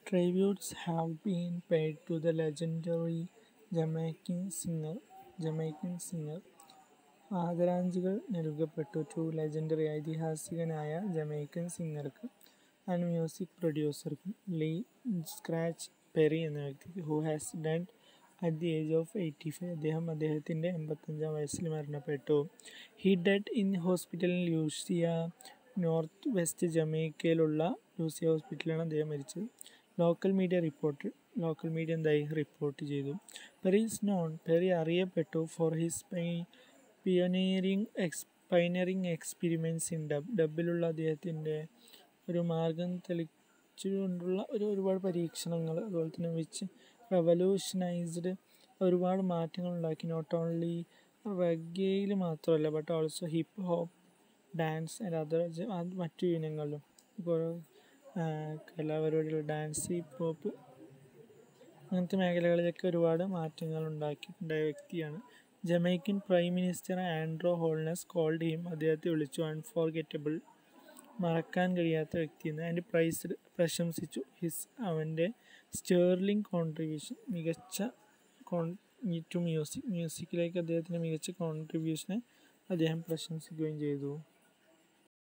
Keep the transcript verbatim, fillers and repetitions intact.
Tributes have been paid to the legendary Jamaican singer. Jamaican singer. ആദരാഞ്ജലികൾ നൽകപ്പെട്ടു to legendary ഐതിഹാസികനായ Jamaican സിംഗർക്ക് and music പ്രൊഡ്യൂസർക്കും Lee Scratch Perry എന്ന വ്യക്തിക്ക് who has dead at the age of eighty five അദ്ദേഹം അദ്ദേഹത്തിൻ്റെ എൺപത്തഞ്ചാം വയസ്സിൽ മരണപ്പെട്ടു. He dead in hospital Lucea north west ജമൈക്കയിലുള്ള ലൂസിയ ഹോസ്പിറ്റലിലാണ് അദ്ദേഹം മരിച്ചത്. Local media report local media എന്തായി റിപ്പോർട്ട് ചെയ്തു. പെറി ഈസ് നോൺ പെറി അറിയപ്പെട്ടു ഫോർ ഹിസ് പിയോനിയറിംഗ് എക്സ് പൈനറിംഗ് എക്സ്പെരിമെൻറ്റ്സ് ഇൻ ഡബ് ഡബിലുള്ള അദ്ദേഹത്തിൻ്റെ ഒരു മാർഗം തെളിച്ചുകൊണ്ടുള്ള ഒരു ഒരുപാട് പരീക്ഷണങ്ങൾ അതുപോലെ തന്നെ വിച്ച് റെവല്യൂഷനൈസ്ഡ് ഒരുപാട് മാറ്റങ്ങൾ ഉണ്ടാക്കി. നോട്ട് ഓൺലി റെഗയിൽ മാത്രമല്ല but also hip hop dance and other മറ്റു ഇനങ്ങളിലും ഇപ്പോൾ കലാപരിപാടികൾ ഡാൻസ് ഹിപ്പ് ഹോപ്പ് അങ്ങനത്തെ മേഖലകളിലൊക്കെ ഒരുപാട് മാറ്റങ്ങൾ ഉണ്ടാക്കിയിട്ടുണ്ടായ വ്യക്തിയാണ്. Jamaican prime minister Andrew Holness called him അദ്ദേഹത്തെ വിളിച്ചു അൺഫോർഗെറ്റബിൾ മറക്കാൻ കഴിയാത്ത വ്യക്തിയെന്ന് ആൻഡ് പ്രൈസ്ഡ് പ്രശംസിച്ചു ഹിസ് അവൻ്റെ സ്റ്റേർലിംഗ് കോൺട്രിബ്യൂഷൻ മികച്ച കോൺ ടു മ്യൂസിക് മ്യൂസിക്കിലേക്ക് അദ്ദേഹത്തിൻ്റെ മികച്ച കോൺട്രിബ്യൂഷനെ അദ്ദേഹം പ്രശംസിക്കുകയും ചെയ്തു.